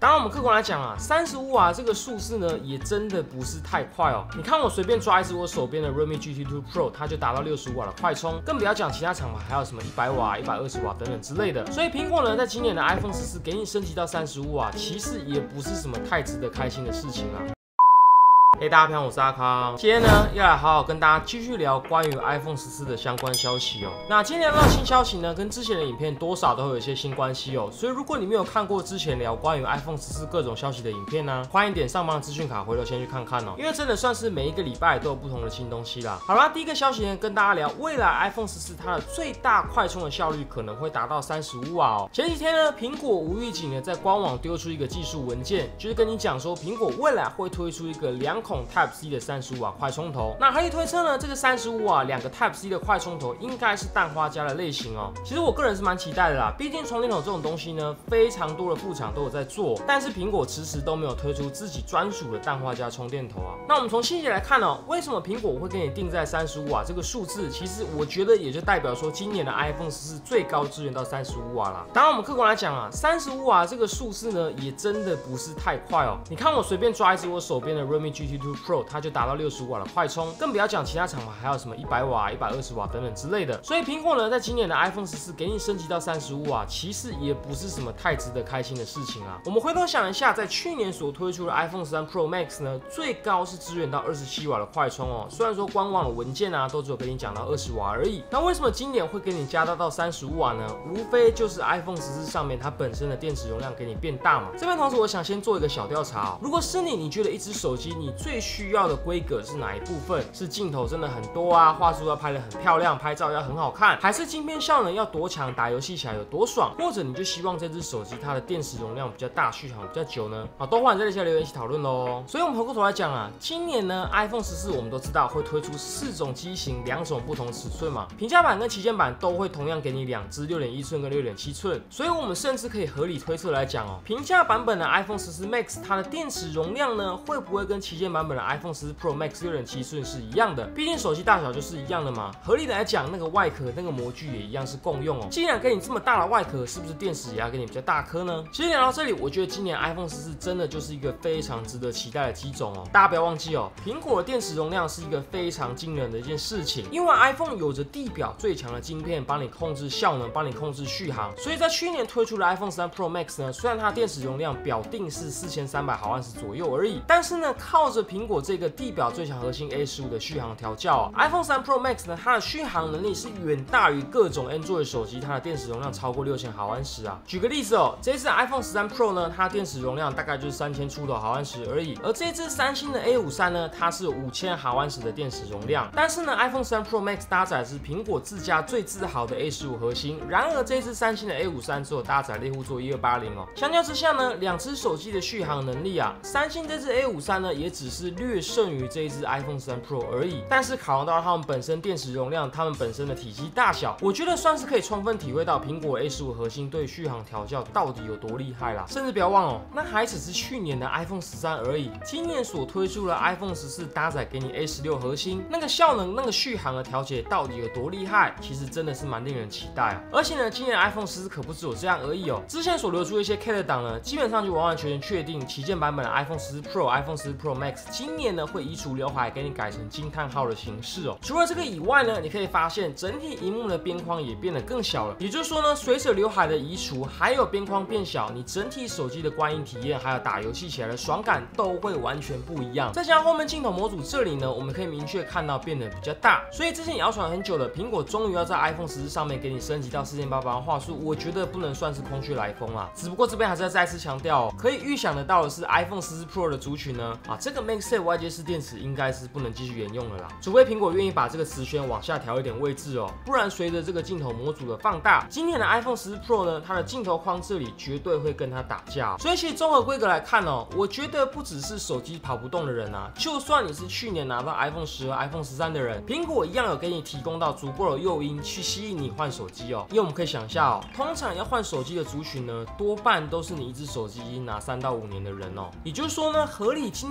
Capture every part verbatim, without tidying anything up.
当然，我们客观来讲啊，三十五瓦这个数字呢，也真的不是太快哦。你看我随便抓一支我手边的 Realme G T 二 Pro， 它就达到六十五瓦的快充，更不要讲其他厂牌还有什么一百瓦、一百二十瓦等等之类的。所以苹果呢，在今年的 iPhone 十四给你升级到三十五瓦，其实也不是什么太值得开心的事情啊。嘿、hey, 大家平安，我是阿康。今天呢，要来好好跟大家继续聊关于 iPhone 十四的相关消息哦。那今天聊到新消息呢，跟之前的影片多少都会有一些新关系哦。所以如果你没有看过之前聊关于 iPhone 十四各种消息的影片呢，欢迎点上方的资讯卡，回头先去看看哦。因为真的算是每一个礼拜都有不同的新东西啦。好啦，第一个消息呢，跟大家聊未来 iPhone 十四它的最大快充的效率可能会达到三十五瓦哦。前几天呢，苹果无预警的在官网丢出一个技术文件，就是跟你讲说，苹果未来会推出一个两孔 Type C 的三十五瓦快充头。那合理推测呢，这个三十五瓦两个 Type C 的快充头应该是氮化镓的类型哦。其实我个人是蛮期待的啦，毕竟充电头这种东西呢，非常多的副厂都有在做，但是苹果迟迟都没有推出自己专属的氮化镓充电头啊。那我们从细节来看哦，为什么苹果会给你定在三十五瓦这个数字？其实我觉得也就代表说，今年的 iPhone 十四最高支援到三十五瓦啦。当然，我们客观来讲啊，三十五瓦这个数字呢，也真的不是太快哦。你看我随便抓一支我手边的 Realme G T 二 Pro， 它就达到六十五瓦的快充，更不要讲其他厂牌还有什么一百瓦、一百二十瓦等等之类的。所以苹果呢，在今年的 iPhone 十四给你升级到三十五瓦，其实也不是什么太值得开心的事情啊。我们回头想一下，在去年所推出的 iPhone 十三 Pro Max 呢，最高是支援到二十七瓦的快充哦。虽然说官网的文件啊，都只有跟你讲到二十瓦而已。那为什么今年会给你加大到三十五瓦呢？无非就是 iPhone 十四上面它本身的电池容量给你变大嘛。这边同时我想先做一个小调查哦，如果是你，你觉得一只手机你最需要的规格是哪一部分？是镜头真的很多啊，画质要拍得很漂亮，拍照要很好看，还是晶片效能要多强，打游戏起来有多爽？或者你就希望这只手机它的电池容量比较大，续航比较久呢？好，都欢迎在底下留言一起讨论喽。所以我们回过头来讲啊，今年呢 iPhone 十四我们都知道会推出四种机型，两种不同尺寸嘛，平价版跟旗舰版都会同样给你两只六点一寸跟六点七寸，所以我们甚至可以合理推测来讲哦，平价版本的 iPhone 十四 Max 它的电池容量呢，会不会跟旗舰版本的 iPhone 十四 Pro Max 六点七寸是一样的？毕竟手机大小就是一样的嘛，合理的来讲，那个外壳那个模具也一样是共用哦。既然给你这么大的外壳，是不是电池也要给你比较大颗呢？其实聊到这里，我觉得今年 iPhone 十四真的就是一个非常值得期待的机种哦。大家不要忘记哦，苹果的电池容量是一个非常惊人的一件事情，因为 iPhone 有着地表最强的晶片，帮你控制效能，帮你控制续航。所以在去年推出的 iPhone 十三 Pro Max 呢，虽然它的电池容量表定是四千三百毫安时左右而已，但是呢，靠着苹果这个地表最强核心 A 十五的续航调教哦 ，iPhone 十三 Pro Max 呢，它的续航能力是远大于各种 Android 手机，它的电池容量超过六千毫安时啊。举个例子哦，这次 iPhone 十三 Pro 呢，它的电池容量大概就是三千出头毫安时而已，而这支三星的 A 五十三呢，它是五千毫安时的电池容量。但是呢 ，iPhone 十三 Pro Max 搭载的是苹果自家最自豪的 A 十五核心，然而这支三星的 A 五十三只有搭载猎户座一二八零哦。相较之下呢，两只手机的续航能力啊，三星这支 A 五十三呢，也只是略胜于这一支 iPhone 十三 Pro 而已。但是考量到它们本身电池容量，它们本身的体积大小，我觉得算是可以充分体会到苹果 A 十五核心对续航调教到底有多厉害啦。甚至不要忘哦，那还只是去年的 iPhone 十三而已，今年所推出的 iPhone 十四搭载给你 A 十六核心，那个效能、那个续航的调节到底有多厉害，其实真的是蛮令人期待啊。而且呢，今年的 iPhone 十四可不只有这样而已哦，之前所流出的一些 K 的档呢，基本上就完完全全确定旗舰版本的 iPhone 十四 Pro、iPhone 十四 Pro Max 今年呢会移除刘海，给你改成惊叹号的形式哦。除了这个以外呢，你可以发现整体萤幕的边框也变得更小了。也就是说呢，随着刘海的移除，还有边框变小，你整体手机的观影体验，还有打游戏起来的爽感都会完全不一样。再加上后面镜头模组这里呢，我们可以明确看到变得比较大。所以之前谣传很久了，苹果终于要在 iPhone 十四上面给你升级到四千八百万画素，我觉得不能算是空穴来风啦。只不过这边还是要再次强调哦，可以预想得到的是 iPhone 十四 Pro 的族群呢，啊，这个 MagSafe 外接式电池应该是不能继续沿用了啦，除非苹果愿意把这个磁圈往下调一点位置哦，不然随着这个镜头模组的放大，今年的 iPhone 十四 Pro 呢，它的镜头框这里绝对会跟它打架哦。所以其实综合规格来看哦，我觉得不只是手机跑不动的人啊，就算你是去年拿到 iPhone 十和 iPhone 十三的人，苹果一样有给你提供到足够的诱因去吸引你换手机哦。因为我们可以想一下哦，通常要换手机的族群呢，多半都是你一只手机已经拿三到五年的人哦。也就是说呢，合理今年要换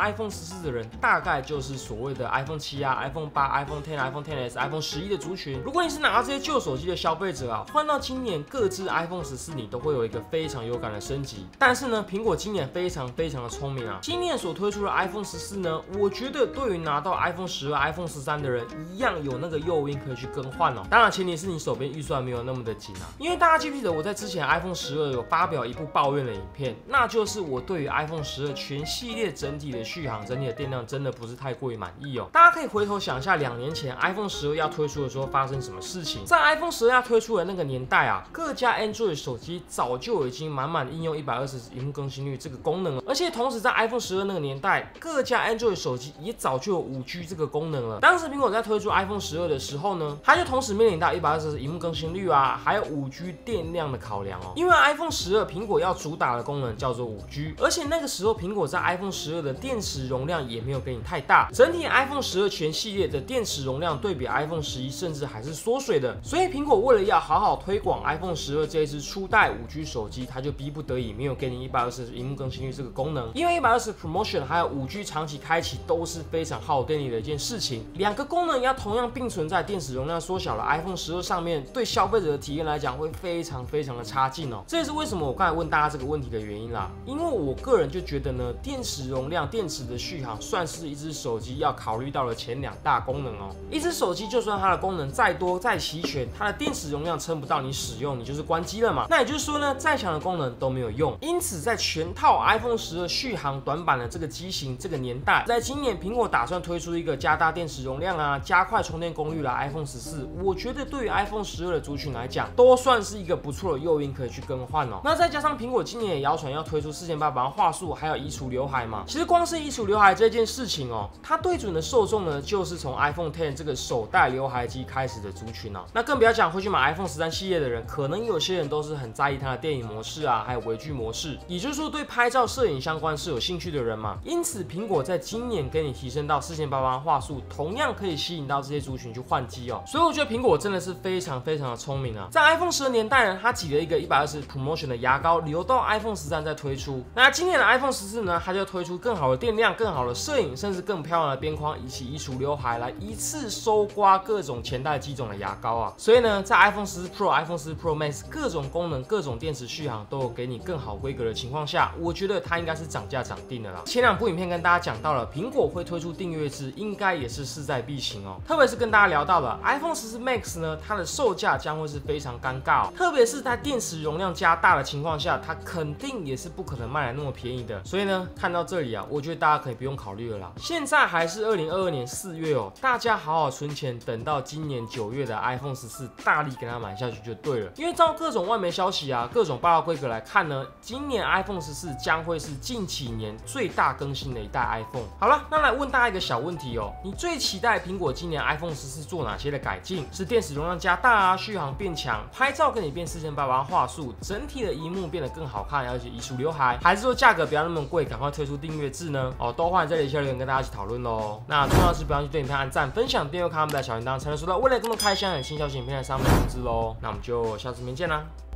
iPhone 十四的人，大概就是所谓的 iPhone 七啊、iPhone 八、iPhone X、iPhone X S、iPhone 十一的族群。如果你是拿到这些旧手机的消费者啊，换到今年各支 iPhone 十四，你都会有一个非常有感的升级。但是呢，苹果今年非常非常的聪明啊，今年所推出的 iPhone 十四呢，我觉得对于拿到 iPhone 十二、iPhone 十三的人一样有那个诱因可以去更换哦。当然，前提是你手边预算没有那么的紧啊。因为大家记不记得我在之前 iPhone 十二有发表一部抱怨的影片，那就是我对于 iPhone 十二全系列整体的续航、整体的电量真的不是太过于满意哦。大家可以回头想一下，两年前 iPhone 十二要推出的时候发生什么事情？在 iPhone 十二要推出的那个年代啊，各家 Android 手机早就已经满满应用一百二十萤幕更新率这个功能了，而且同时在 iPhone 十二那个年代，各家 Android 手机也早就有 五 G 这个功能了。当时苹果在推出 iPhone 十二的时候呢，它就同时面临到一百二十萤幕更新率啊，还有 五 G 电量的考量哦。因为 iPhone 十二苹果要主打的功能叫做 五 G， 而且那个时候苹果在 iPhone 十二的电池容量也没有给你太大，整体 iPhone 十二全系列的电池容量对比 iPhone 十一甚至还是缩水的。所以苹果为了要好好推广 iPhone 十二这一支初代 五 G 手机，它就逼不得已没有给你一百二十萤幕更新率这个功能。因为一百二十 Promotion 还有 五 G 长期开启都是非常耗电力的一件事情，两个功能要同样并存在电池容量缩小的 iPhone 十二上面，对消费者的体验来讲会非常非常的差劲哦。这也是为什么我刚才问大家这个问题的原因啦。因为我个人就觉得呢，电池容量、电池的续航算是一只手机要考虑到的前两大功能哦。一只手机就算它的功能再多再齐全，它的电池容量撑不到你使用，你就是关机了嘛。那也就是说呢，再强的功能都没有用。因此，在全套 iPhone 十二续航短板的这个机型、这个年代，在今年苹果打算推出一个加大电池容量啊、加快充电功率的 iPhone 十四，我觉得对于 iPhone 十二的族群来讲，都算是一个不错的诱因可以去更换哦。那再加上苹果今年也谣传要推出四千八百万画素，还有移除刘海嘛。其实光是移除刘海这件事情哦，它对准的受众呢，就是从 iPhone X 这个首代刘海机开始的族群哦。那更不要讲会去买 iPhone 十三系列的人，可能有些人都是很在意它的电影模式啊，还有微距模式，也就是说对拍照、摄影相关是有兴趣的人嘛。因此，苹果在今年给你提升到四千八百万画素，同样可以吸引到这些族群去换机哦。所以我觉得苹果真的是非常非常的聪明啊。在 iPhone 十二年代呢，它挤了一个一百二十 Promotion 的牙膏，留到 iPhone 十三再推出。那今年的 iPhone 十四呢，它就推出更好的电量、更好的摄影，甚至更漂亮的边框，以及移除刘海，来一次收刮各种前代机种的牙膏啊。所以呢，在 iPhone 十四 Pro、iPhone 十四 Pro Max 各种功能、各种电池续航都有给你更好规格的情况下，我觉得它应该是涨价涨定的啦。前两部影片跟大家讲到了，苹果会推出订阅制，应该也是势在必行哦。特别是跟大家聊到了 iPhone 十四 Max 呢，它的售价将会是非常尴尬哦。特别是在电池容量加大的情况下，它肯定也是不可能卖来那么便宜的。所以呢，看到这里啊，我觉得大家可以不用考虑了啦。现在还是二零二二年四月哦，大家好好存钱，等到今年九月的 iPhone 十四大力给它买下去就对了。因为照各种外媒消息啊，各种爆料规格来看呢，今年 iPhone 十四将会是近几年最大更新的一代 iPhone。好了，那来问大家一个小问题哦，你最期待苹果今年 iPhone 十四做哪些的改进？是电池容量加大啊，续航变强，拍照跟你变四千八百万画素，整体的萤幕变得更好看，而且移除刘海，还是说价格不要那么贵，赶快推出订阅制呢？哦，都欢迎在底下留言跟大家一起讨论喽。那重要的是不要去对影片按赞、分享、订阅、开我们的小铃铛，才能收到未来更多开箱和新消息影片的上面通知喽。那我们就下次影片见啦。